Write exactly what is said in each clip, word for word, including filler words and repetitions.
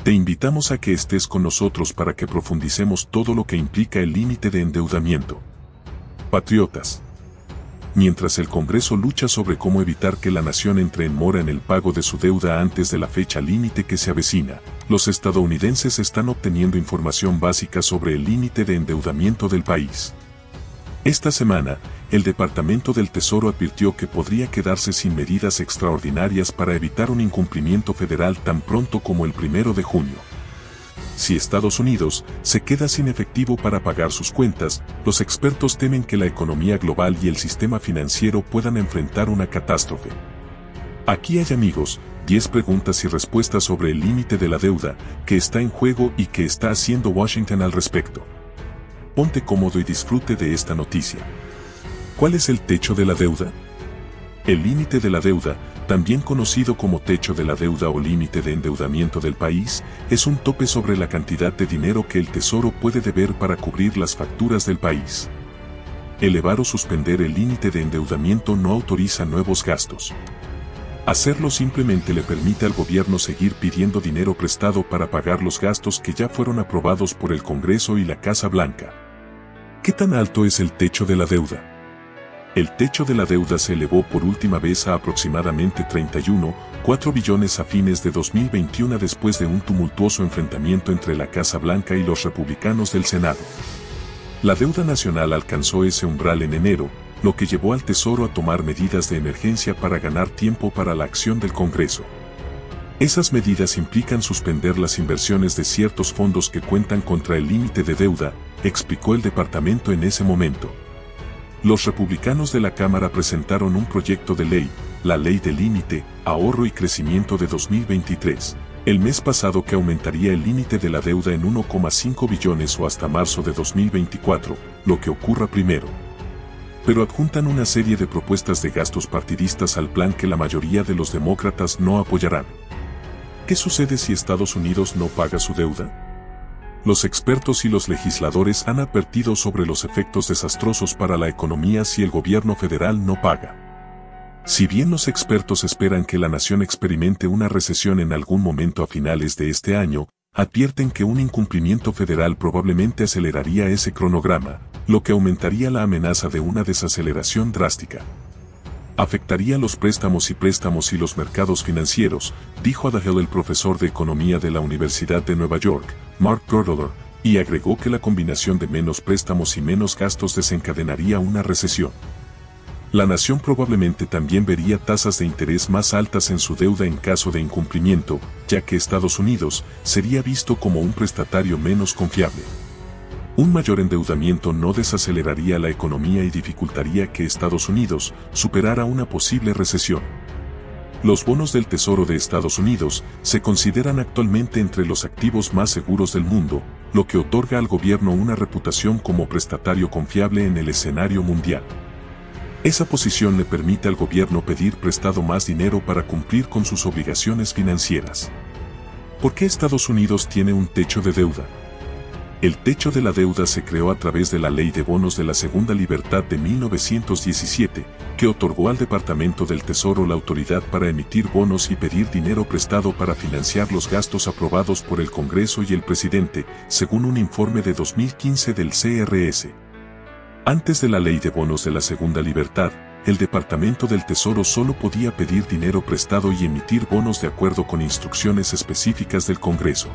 Te invitamos a que estés con nosotros para que profundicemos todo lo que implica el límite de endeudamiento. Patriotas. Mientras el Congreso lucha sobre cómo evitar que la nación entre en mora en el pago de su deuda antes de la fecha límite que se avecina, los estadounidenses están obteniendo información básica sobre el límite de endeudamiento del país. Esta semana, el Departamento del Tesoro advirtió que podría quedarse sin medidas extraordinarias para evitar un incumplimiento federal tan pronto como el primero de junio. Si Estados Unidos se queda sin efectivo para pagar sus cuentas, los expertos temen que la economía global y el sistema financiero puedan enfrentar una catástrofe. Aquí hay, amigos, diez preguntas y respuestas sobre el límite de la deuda que está en juego y qué está haciendo Washington al respecto. Ponte cómodo y disfrute de esta noticia. ¿Cuál es el techo de la deuda? El límite de la deuda, también conocido como techo de la deuda o límite de endeudamiento del país, es un tope sobre la cantidad de dinero que el Tesoro puede deber para cubrir las facturas del país. Elevar o suspender el límite de endeudamiento no autoriza nuevos gastos. Hacerlo simplemente le permite al gobierno seguir pidiendo dinero prestado para pagar los gastos que ya fueron aprobados por el Congreso y la Casa Blanca. ¿Qué tan alto es el techo de la deuda? El techo de la deuda se elevó por última vez a aproximadamente treinta y uno punto cuatro billones a fines de dos mil veintiuno después de un tumultuoso enfrentamiento entre la Casa Blanca y los republicanos del Senado. La deuda nacional alcanzó ese umbral en enero, lo que llevó al Tesoro a tomar medidas de emergencia para ganar tiempo para la acción del Congreso. Esas medidas implican suspender las inversiones de ciertos fondos que cuentan contra el límite de deuda, explicó el departamento en ese momento. Los republicanos de la Cámara presentaron un proyecto de ley, la Ley de Límite, Ahorro y Crecimiento de dos mil veintitrés, el mes pasado que aumentaría el límite de la deuda en uno coma cinco billones o hasta marzo de dos mil veinticuatro, lo que ocurra primero. Pero adjuntan una serie de propuestas de gastos partidistas al plan que la mayoría de los demócratas no apoyarán. ¿Qué sucede si Estados Unidos no paga su deuda? Los expertos y los legisladores han advertido sobre los efectos desastrosos para la economía si el gobierno federal no paga. Si bien los expertos esperan que la nación experimente una recesión en algún momento a finales de este año, advierten que un incumplimiento federal probablemente aceleraría ese cronograma, lo que aumentaría la amenaza de una desaceleración drástica. Afectaría los préstamos y préstamos y los mercados financieros, dijo a The Hill el profesor de Economía de la Universidad de Nueva York, Mark Girdler, y agregó que la combinación de menos préstamos y menos gastos desencadenaría una recesión. La nación probablemente también vería tasas de interés más altas en su deuda en caso de incumplimiento, ya que Estados Unidos sería visto como un prestatario menos confiable. Un mayor endeudamiento no desaceleraría la economía y dificultaría que Estados Unidos superara una posible recesión. Los bonos del Tesoro de Estados Unidos se consideran actualmente entre los activos más seguros del mundo, lo que otorga al gobierno una reputación como prestatario confiable en el escenario mundial. Esa posición le permite al gobierno pedir prestado más dinero para cumplir con sus obligaciones financieras. ¿Por qué Estados Unidos tiene un techo de deuda? El techo de la deuda se creó a través de la Ley de Bonos de la Segunda Libertad de mil novecientos diecisiete, que otorgó al Departamento del Tesoro la autoridad para emitir bonos y pedir dinero prestado para financiar los gastos aprobados por el Congreso y el presidente, según un informe de dos mil quince del C R S. Antes de la Ley de Bonos de la Segunda Libertad, el Departamento del Tesoro solo podía pedir dinero prestado y emitir bonos de acuerdo con instrucciones específicas del Congreso.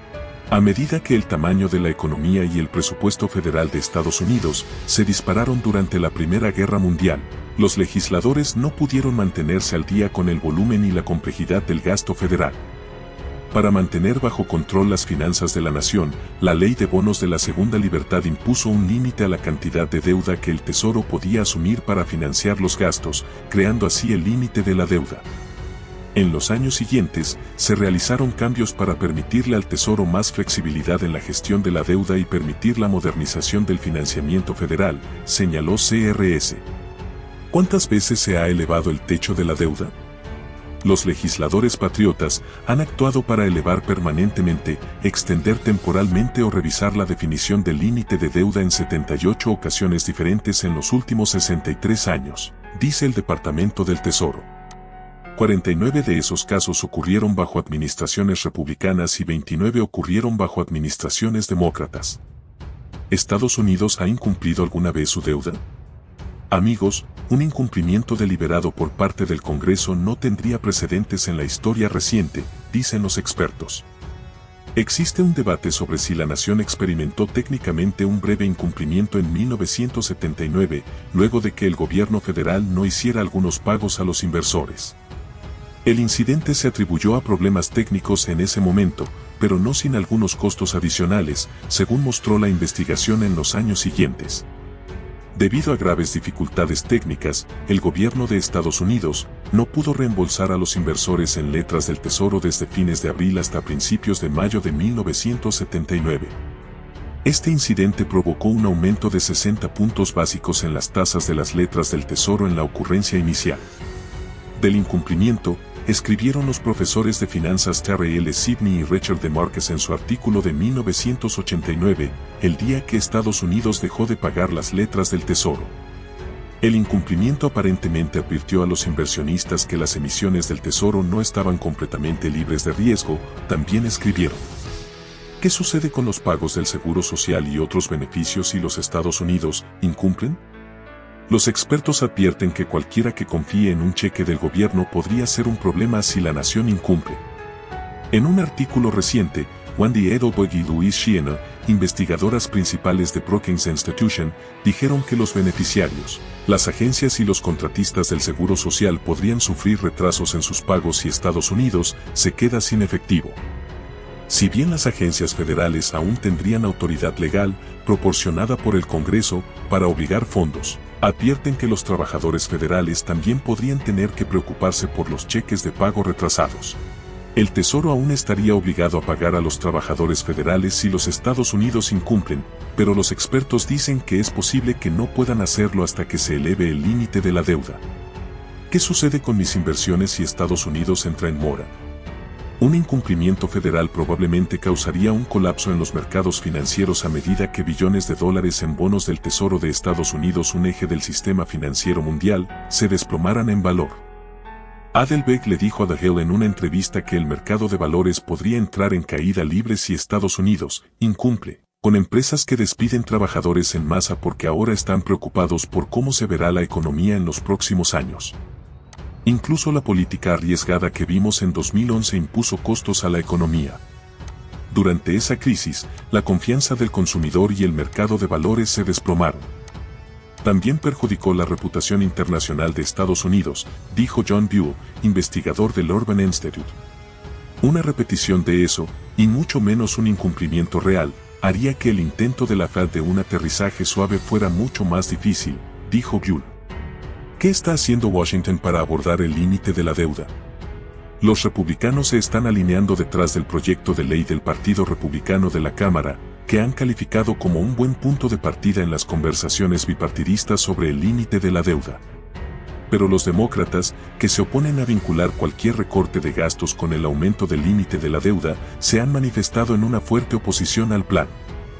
A medida que el tamaño de la economía y el presupuesto federal de Estados Unidos se dispararon durante la Primera Guerra Mundial, los legisladores no pudieron mantenerse al día con el volumen y la complejidad del gasto federal. Para mantener bajo control las finanzas de la nación, la Ley de Bonos de la Segunda Libertad impuso un límite a la cantidad de deuda que el Tesoro podía asumir para financiar los gastos, creando así el límite de la deuda. En los años siguientes, se realizaron cambios para permitirle al Tesoro más flexibilidad en la gestión de la deuda y permitir la modernización del financiamiento federal, señaló C R S. ¿Cuántas veces se ha elevado el techo de la deuda? Los legisladores patriotas han actuado para elevar permanentemente, extender temporalmente o revisar la definición del límite de deuda en setenta y ocho ocasiones diferentes en los últimos sesenta y tres años, dice el Departamento del Tesoro. cuarenta y nueve de esos casos ocurrieron bajo administraciones republicanas y veintinueve ocurrieron bajo administraciones demócratas. ¿Estados Unidos ha incumplido alguna vez su deuda? Amigos, un incumplimiento deliberado por parte del Congreso no tendría precedentes en la historia reciente, dicen los expertos. Existe un debate sobre si la nación experimentó técnicamente un breve incumplimiento en mil novecientos setenta y nueve, luego de que el gobierno federal no hiciera algunos pagos a los inversores. El incidente se atribuyó a problemas técnicos en ese momento, pero no sin algunos costos adicionales, según mostró la investigación en los años siguientes. Debido a graves dificultades técnicas, el gobierno de Estados Unidos no pudo reembolsar a los inversores en letras del Tesoro desde fines de abril hasta principios de mayo de mil novecientos setenta y nueve. Este incidente provocó un aumento de sesenta puntos básicos en las tasas de las letras del Tesoro en la ocurrencia inicial. Del incumplimiento, escribieron los profesores de finanzas Terry L. Sidney y Richard D. Marquez en su artículo de mil novecientos ochenta y nueve, el día que Estados Unidos dejó de pagar las letras del Tesoro. El incumplimiento aparentemente advirtió a los inversionistas que las emisiones del Tesoro no estaban completamente libres de riesgo, también escribieron. ¿Qué sucede con los pagos del Seguro Social y otros beneficios si los Estados Unidos incumplen? Los expertos advierten que cualquiera que confíe en un cheque del gobierno podría ser un problema si la nación incumple. En un artículo reciente, Wendy Edelberg y Louise Sheehan, investigadoras principales de Brookings Institution, dijeron que los beneficiarios, las agencias y los contratistas del Seguro Social podrían sufrir retrasos en sus pagos si Estados Unidos se queda sin efectivo. Si bien las agencias federales aún tendrían autoridad legal, proporcionada por el Congreso, para obligar fondos, advierten que los trabajadores federales también podrían tener que preocuparse por los cheques de pago retrasados. El Tesoro aún estaría obligado a pagar a los trabajadores federales si los Estados Unidos incumplen, pero los expertos dicen que es posible que no puedan hacerlo hasta que se eleve el límite de la deuda. ¿Qué sucede con mis inversiones si Estados Unidos entra en mora? Un incumplimiento federal probablemente causaría un colapso en los mercados financieros a medida que billones de dólares en bonos del Tesoro de Estados Unidos, un eje del sistema financiero mundial, se desplomaran en valor. Edelberg le dijo a The Hill en una entrevista que el mercado de valores podría entrar en caída libre si Estados Unidos incumple, con empresas que despiden trabajadores en masa porque ahora están preocupados por cómo se verá la economía en los próximos años. Incluso la política arriesgada que vimos en dos mil once impuso costos a la economía. Durante esa crisis, la confianza del consumidor y el mercado de valores se desplomaron. También perjudicó la reputación internacional de Estados Unidos, dijo John Buell, investigador del Urban Institute. Una repetición de eso, y mucho menos un incumplimiento real, haría que el intento de la Fed de un aterrizaje suave fuera mucho más difícil, dijo Buell. ¿Qué está haciendo Washington para abordar el límite de la deuda? Los republicanos se están alineando detrás del proyecto de ley del Partido Republicano de la Cámara, que han calificado como un buen punto de partida en las conversaciones bipartidistas sobre el límite de la deuda. Pero los demócratas, que se oponen a vincular cualquier recorte de gastos con el aumento del límite de la deuda, se han manifestado en una fuerte oposición al plan.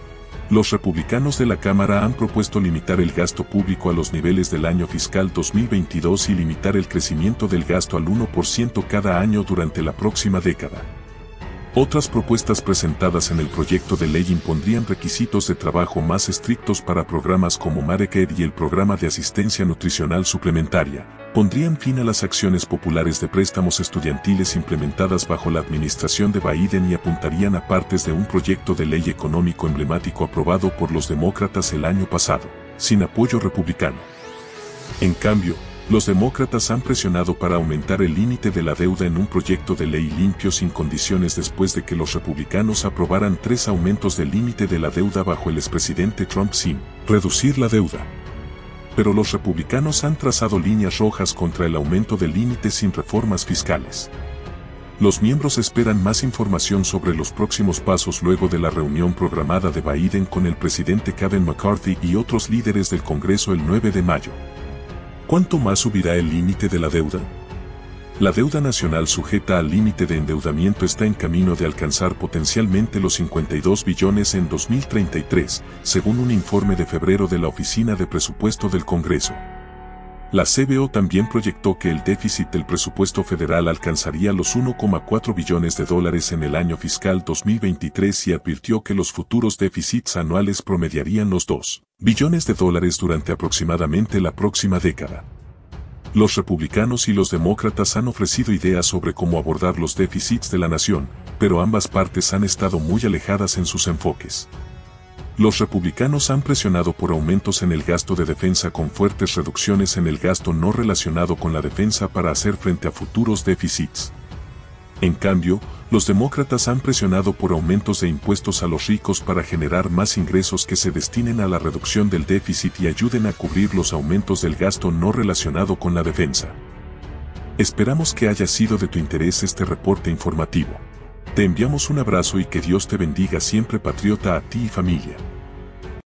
Los republicanos de la Cámara han propuesto limitar el gasto público a los niveles del año fiscal dos mil veintidós y limitar el crecimiento del gasto al uno por ciento cada año durante la próxima década. Otras propuestas presentadas en el proyecto de ley impondrían requisitos de trabajo más estrictos para programas como Medicare y el programa de asistencia nutricional suplementaria, pondrían fin a las acciones populares de préstamos estudiantiles implementadas bajo la administración de Biden y apuntarían a partes de un proyecto de ley económico emblemático aprobado por los demócratas el año pasado, sin apoyo republicano. En cambio, los demócratas han presionado para aumentar el límite de la deuda en un proyecto de ley limpio sin condiciones después de que los republicanos aprobaran tres aumentos del límite de la deuda bajo el expresidente Trump sin reducir la deuda. Pero los republicanos han trazado líneas rojas contra el aumento del límite sin reformas fiscales. Los miembros esperan más información sobre los próximos pasos luego de la reunión programada de Biden con el presidente Kevin McCarthy y otros líderes del Congreso el nueve de mayo. ¿Cuánto más subirá el límite de la deuda? La deuda nacional sujeta al límite de endeudamiento está en camino de alcanzar potencialmente los cincuenta y dos billones en dos mil treinta y tres, según un informe de febrero de la Oficina de Presupuesto del Congreso. La C B O también proyectó que el déficit del presupuesto federal alcanzaría los uno coma cuatro billones de dólares en el año fiscal dos mil veintitrés y advirtió que los futuros déficits anuales promediarían los dos billones de dólares durante aproximadamente la próxima década. Los republicanos y los demócratas han ofrecido ideas sobre cómo abordar los déficits de la nación, pero ambas partes han estado muy alejadas en sus enfoques. Los republicanos han presionado por aumentos en el gasto de defensa con fuertes reducciones en el gasto no relacionado con la defensa para hacer frente a futuros déficits. En cambio, los demócratas han presionado por aumentos de impuestos a los ricos para generar más ingresos que se destinen a la reducción del déficit y ayuden a cubrir los aumentos del gasto no relacionado con la defensa. Esperamos que haya sido de tu interés este reporte informativo. Te enviamos un abrazo y que Dios te bendiga siempre, patriota, a ti y familia.